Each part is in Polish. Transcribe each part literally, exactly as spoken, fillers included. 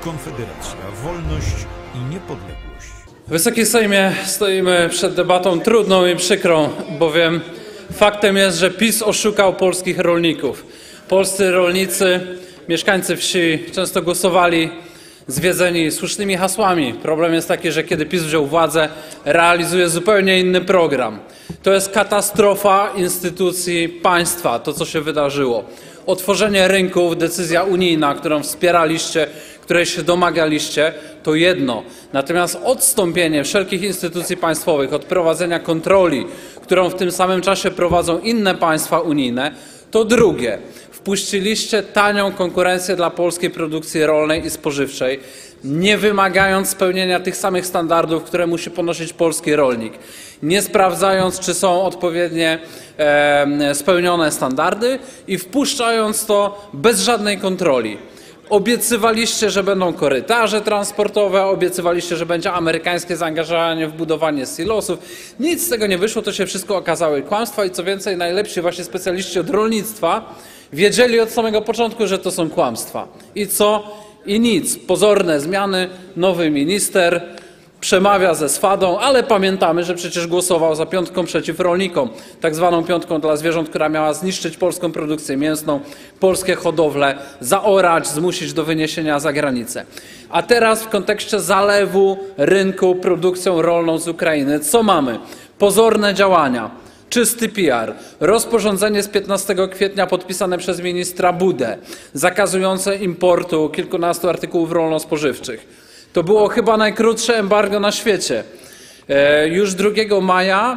Konfederacja, wolność i niepodległość. Wysoki Sejmie, stoimy przed debatą trudną i przykrą, bowiem faktem jest, że PiS oszukał polskich rolników. Polscy rolnicy, mieszkańcy wsi często głosowali zwiedzeni słusznymi hasłami. Problem jest taki, że kiedy PiS wziął władzę, realizuje zupełnie inny program. To jest katastrofa instytucji państwa, to co się wydarzyło. Otworzenie rynków, decyzja unijna, którą wspieraliście, której się domagaliście, to jedno. Natomiast odstąpienie wszelkich instytucji państwowych od prowadzenia kontroli, którą w tym samym czasie prowadzą inne państwa unijne, to drugie. Wpuściliście tanią konkurencję dla polskiej produkcji rolnej i spożywczej, nie wymagając spełnienia tych samych standardów, które musi ponosić polski rolnik, nie sprawdzając, czy są odpowiednie e, spełnione standardy i wpuszczając to bez żadnej kontroli. Obiecywaliście, że będą korytarze transportowe, obiecywaliście, że będzie amerykańskie zaangażowanie w budowanie silosów. Nic z tego nie wyszło, to się wszystko okazały kłamstwa i co więcej, najlepsi właśnie specjaliści od rolnictwa wiedzieli od samego początku, że to są kłamstwa. I co? I nic. Pozorne zmiany, nowy minister przemawia ze swadą, ale pamiętamy, że przecież głosował za piątką przeciw rolnikom, tak zwaną piątką dla zwierząt, która miała zniszczyć polską produkcję mięsną, polskie hodowle, zaorać, zmusić do wyniesienia za granicę. A teraz w kontekście zalewu rynku produkcją rolną z Ukrainy, co mamy? Pozorne działania, czysty P R, rozporządzenie z piętnastego kwietnia podpisane przez ministra Budę, zakazujące importu kilkunastu artykułów rolno-spożywczych. To było chyba najkrótsze embargo na świecie. Już drugiego maja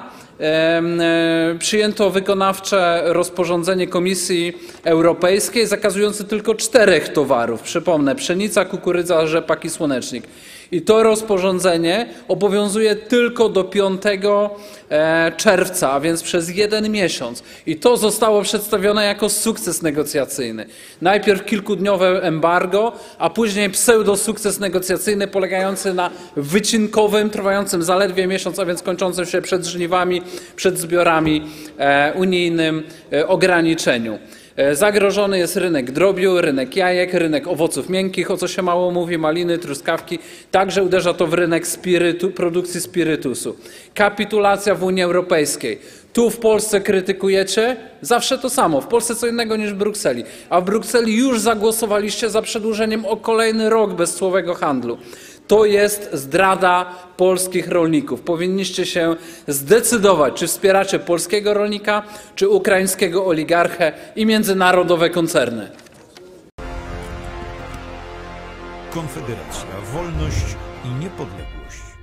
przyjęto wykonawcze rozporządzenie Komisji Europejskiej zakazujące tylko czterech towarów. Przypomnę, pszenica, kukurydza, rzepak i słonecznik. I to rozporządzenie obowiązuje tylko do piątego czerwca, a więc przez jeden miesiąc. I to zostało przedstawione jako sukces negocjacyjny. Najpierw kilkudniowe embargo, a później pseudo-sukces negocjacyjny polegający na wycinkowym, trwającym zaledwie miesiąc, a więc kończącym się przed żniwami, przed zbiorami unijnym ograniczeniu. Zagrożony jest rynek drobiu, rynek jajek, rynek owoców miękkich, o co się mało mówi, maliny, truskawki. Także uderza to w rynek spirytu, produkcji spirytusu. Kapitulacja w Unii Europejskiej. Tu w Polsce krytykujecie zawsze to samo, w Polsce co innego niż w Brukseli. A w Brukseli już zagłosowaliście za przedłużeniem o kolejny rok bezcłowego handlu. To jest zdrada polskich rolników. Powinniście się zdecydować, czy wspieracie polskiego rolnika, czy ukraińskiego oligarchę i międzynarodowe koncerny. Konfederacja, wolność i niepodległość.